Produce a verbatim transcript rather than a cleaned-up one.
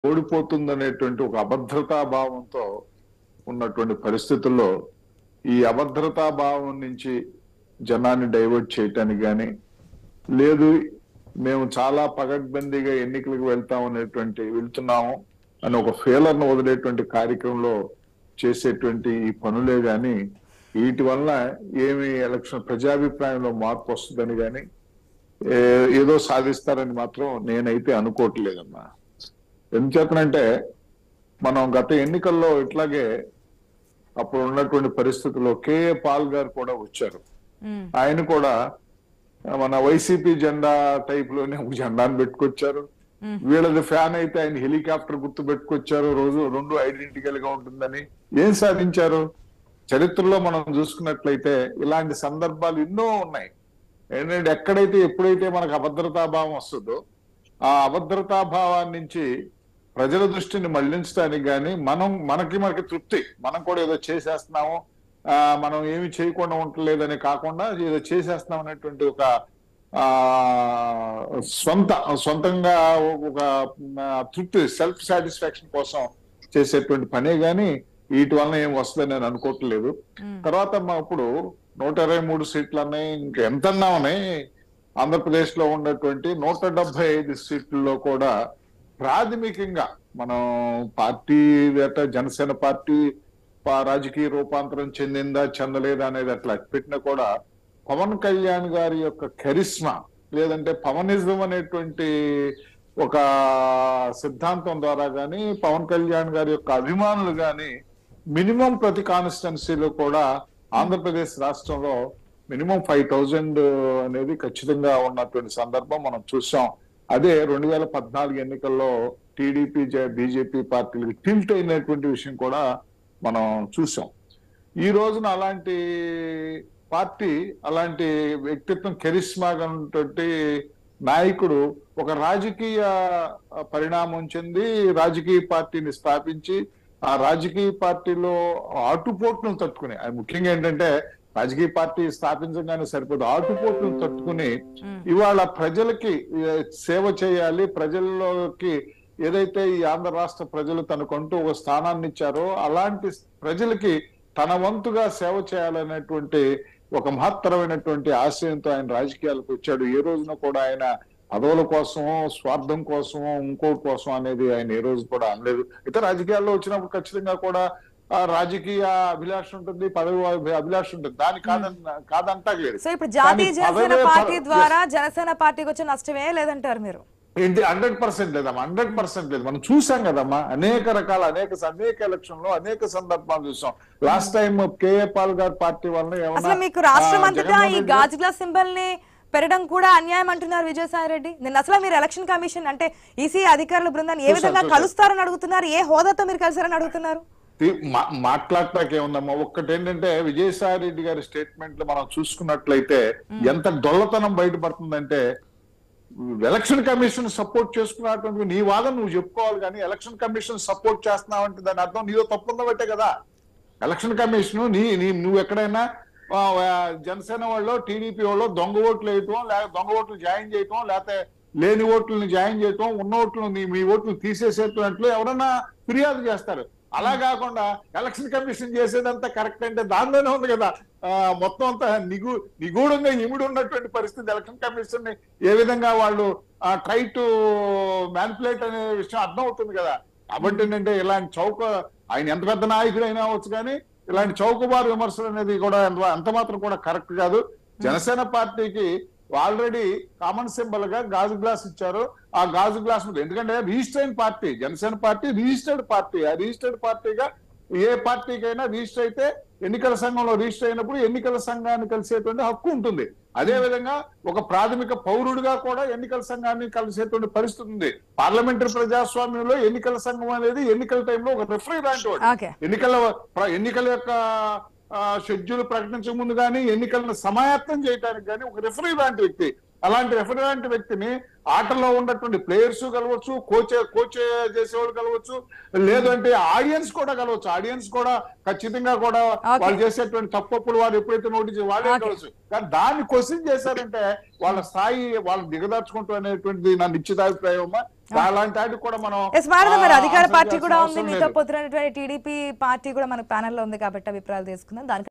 ఓడిపోతుందనేటువంటి ఒక అభద్రతా భావంతో ఉన్నటువంటి పరిస్థితుల్లో ఈ అభద్రతా భావం నుంచి జనాన్ని డైవర్ట్ చేయటానికి గాని లేదు మేము చాలా పగడ్బందీగా ఎన్నికలకు వెళ్తాం అనేటువంటి వెళ్తున్నాము అని ఒక ఫేలర్ను వదిలేటువంటి కార్యక్రమంలో చేసేటువంటి ఈ పనులే గాని వీటి వల్ల ఏమి ఎలక్షన్ ప్రజాభిప్రాయంలో మార్పు వస్తుందని గాని ఏదో సాధిస్తారని మాత్రం నేనైతే అనుకోవట్లేదమ్మా. ఎందుచేతనంటే మనం గత ఎన్నికల్లో ఇట్లాగే అప్పుడు ఉన్నటువంటి పరిస్థితుల్లో కేఏ పాల్ గారు కూడా వచ్చారు. ఆయన కూడా మన వైసీపీ జెండా టైప్ లోనే ఒక జెండాను పెట్టుకొచ్చారు. వీళ్ళది ఫ్యాన్ అయితే ఆయన హెలికాప్టర్ గుర్తు పెట్టుకొచ్చారు. రోజు రెండు ఐడెంటికల్ గా ఉంటుందని ఏం సాధించారు? చరిత్రలో మనం చూసుకున్నట్లయితే ఇలాంటి సందర్భాలు ఎన్నో ఉన్నాయి. ఏంటంటే ఎక్కడైతే ఎప్పుడైతే మనకు అభద్రతా భావం వస్తుందో ఆ అభద్రతా భావాన్ని నుంచి ప్రజల దృష్టిని మళ్లించడానికి గాని మనం మనకి మనకి తృప్తి మనం కూడా ఏదో చేసేస్తున్నాము ఆ మనం ఏమి చేయకుండా ఉండలేదని కాకుండా ఏదో చేసేస్తున్నాం అనేటువంటి ఒక ఆ సొంత సొంతంగా ఒక తృప్తి సెల్ఫ్ సాటిస్ఫాక్షన్ కోసం చేసేటువంటి పనే గాని వీటి వలన ఏం వస్తుందని నేను అనుకోవట్లేదు. తర్వాత మా ఇప్పుడు నూట ఇరవై మూడు సీట్లు అన్నాయి, ఇంకా ఎంతన్నా ఉన్నాయి. ఆంధ్రప్రదేశ్ లో ఉన్నటువంటి నూట డెబ్బై ఐదు సీట్లలో కూడా ప్రాథమికంగా మనం పార్టీ జనసేన పార్టీ రాజకీయ రూపాంతరం చెందిందా చెందలేదా అనేది అట్లా పెట్టినా కూడా పవన్ కళ్యాణ్ గారి యొక్క కరిస్మా లేదంటే పవనిజం అనేటువంటి ఒక సిద్ధాంతం ద్వారా గాని పవన్ కళ్యాణ్ గారి యొక్క అభిమానులు గాని మినిమం ప్రతి కాన్స్టిట్యున్సీలో కూడా ఆంధ్రప్రదేశ్ రాష్ట్రంలో మినిమం ఫైవ్ థౌజండ్ అనేది ఖచ్చితంగా ఉన్నటువంటి సందర్భం మనం చూసాం. అదే రెండు వేల పద్నాలుగు ఎన్నికల్లో టీడీపీ బీజేపీ పార్టీలకు టిల్ట్ అయినటువంటి విషయం కూడా మనం చూసాం. ఈ రోజున అలాంటి పార్టీ అలాంటి వ్యక్తిత్వం కెరిస్మాగా ఉన్నటువంటి నాయకుడు ఒక రాజకీయ పరిణామం చెంది రాజకీయ పార్టీని స్థాపించి ఆ రాజకీయ పార్టీలో ఆటుపోట్లను తట్టుకుని ముఖ్యంగా ఏంటంటే రాజకీయ పార్టీ స్థాపించగానే సరిపోదు, ఆటుపోట్లను తట్టుకుని ఇవాళ ప్రజలకి సేవ చేయాలి, ప్రజల్లోకి ఏదైతే ఈ ఆంధ్ర రాష్ట్ర ప్రజలు తనకంటూ ఒక స్థానాన్ని ఇచ్చారో అలాంటి ప్రజలకి తన వంతుగా సేవ చేయాలనేటువంటి ఒక మహత్తరమైనటువంటి ఆశయంతో ఆయన రాజకీయాలకు వచ్చాడు. ఏ రోజున కూడా ఆయన పదవుల కోసమో స్వార్థం కోసమో ఇంకోటి కోసం అనేది ఆయన ఏ రోజు కూడా అనలేదు. అయితే రాజకీయాల్లో వచ్చినప్పుడు ఖచ్చితంగా కూడా రాజకీయ అభిలాష ఉంటుంది, పదవి అభిలాష ఉంటుంది, దాని కాదన్న కాదంటలేదు. సో ఇప్పుడు జాతీయ జనసేన పార్టీ ద్వారా జనసేన పార్టీకి వచ్చే నష్టమే లేదంటారు మీరు? ఏంటి హండ్రెడ్ పర్సెంట్ లేదమ్మా, హండ్రెడ్ పర్సెంట్ లేదు. మనం చూసాం కదమ్మా అనేక రకాల అనేక అనేక ఎలక్షన్ లో అనేక సందర్భాలు చూసాం. లాస్ట్ టైం కేఏ పాల్ గారి పార్టీ వల్ల మీకు రాష్ట్రం అంతటా ఈ గాజు గ్లాస్ సింబల్ ని పెరగడం కూడా అన్యాయం అంటున్నారు విజయసాయి రెడ్డి. నిన్న అసలు మీరు ఎలక్షన్ కమిషన్ అంటే ఈసీ అధికారుల బృందాన్ని ఏ విధంగా కలుస్తారని అడుగుతున్నారు, ఏ హోదాతో మీరు కలిసారని అడుగుతున్నారు? మాట్లాడటానికి ఏముందమ్మా, ఒక్కటి ఏంటంటే విజయసాయి రెడ్డి గారి స్టేట్మెంట్ లో మనం చూసుకున్నట్లయితే ఎంత డొల్లతనం బయటపడుతుందంటే ఎలక్షన్ కమిషన్ సపోర్ట్ చేసుకున్నటువంటి నీ వాదన నువ్వు చెప్పుకోవాలి కానీ ఎలక్షన్ కమిషన్ సపోర్ట్ చేస్తున్నావంటే దాని అర్థం నీదో తప్పుందబట్టే కదా. ఎలక్షన్ కమిషన్ నీ నీ నువ్వు ఎక్కడైనా జనసేన వాళ్ళు టీడీపీ వాళ్ళు దొంగ ఓట్లు వేయటం లేకపోతే దొంగ ఓట్లు జాయిన్ చేయటం లేకపోతే లేని ఓట్లని జాయిన్ చేయటం ఉన్న ఓట్లు మీ ఓట్లు తీసేసేటట్లు ఎవరన్నా ఫిర్యాదు చేస్తారు. అలా కాకుండా ఎలక్షన్ కమిషన్ చేసేదంతా కరెక్ట్ అంటే దానిలోనే ఉంది కదా మొత్తం అంతా నిగూ నిగూఢంగా ఇమిడి ఉన్నటువంటి పరిస్థితి. ఎలక్షన్ కమిషన్ ని ఏ విధంగా వాళ్ళు ట్రై టు మ్యానిపులేట్ అనే విషయం అర్థం అవుతుంది కదా. కాబట్టి ఏంటంటే ఇలాంటి చౌక ఆయన ఎంత పెద్ద నాయకుడు అయినా అవచ్చు కానీ ఇలాంటి చౌకబారు విమర్శలు అనేది కూడా అంత మాత్రం కూడా కరెక్ట్ కాదు. జనసేన పార్టీకి ఆల్రెడీ కామన్ సింబల్ గా గాజు గ్లాస్ ఇచ్చారు. ఆ గాజు గ్లాస్ ఎందుకంటే registered party Janasena party registered party ఆ రిజిస్టర్డ్ పార్టీగా ఏ పార్టీకైనా రిజిస్టర్ అయితే ఎన్నికల సంఘంలో రిజిస్టర్ అయినప్పుడు ఎన్నికల సంఘాన్ని కలిసేటువంటి హక్కు ఉంటుంది. అదే విధంగా ఒక ప్రాథమిక పౌరుడిగా కూడా ఎన్నికల సంఘాన్ని కలిసేటువంటి పరిస్థితి ఉంది. పార్లమెంటరీ ప్రజాస్వామ్యంలో ఎన్నికల సంఘం అనేది ఎన్నికల టైంలో ఒక రెఫరీ లాంటి వాడు. ఎన్నికల ఎన్నికల యొక్క షెడ్యూల్ ప్రకటించక ముందు కానీ ఎన్నికలను సమాయత్తం చేయడానికి కానీ ఒక రెఫరీ లాంటి వ్యక్తి. అలాంటి రెఫరీ లాంటి వ్యక్తిని ఆటలో ఉన్నటువంటి ప్లేయర్స్ కలవచ్చు, కోచ్ కోచ్ చేసేవాళ్ళు కలవచ్చు, లేదంటే ఆడియన్స్ కూడా కలవచ్చు. ఆడియన్స్ కూడా ఖచ్చితంగా కూడా వాళ్ళు చేసేటువంటి తప్పులు వారు ఎప్పుడైతే నోటీస్ వాళ్ళే కలవచ్చు. కానీ దాన్ని క్వశ్చన్ చేశారంటే వాళ్ళ స్థాయి వాళ్ళు దిగదార్చుకుంటూ అనేటువంటిది నా నిశ్చితాభిప్రాయం. అలాంటి వాటికి కూడా మనం మరి అధికార పార్టీ కూడా ఉంది, మీతో పొత్తున్నటువంటి టీడీపీ పార్టీ కూడా మనకు ప్యానెల్లో ఉంది కాబట్టి అభిప్రాయాలు తీసుకుందాం. దానికి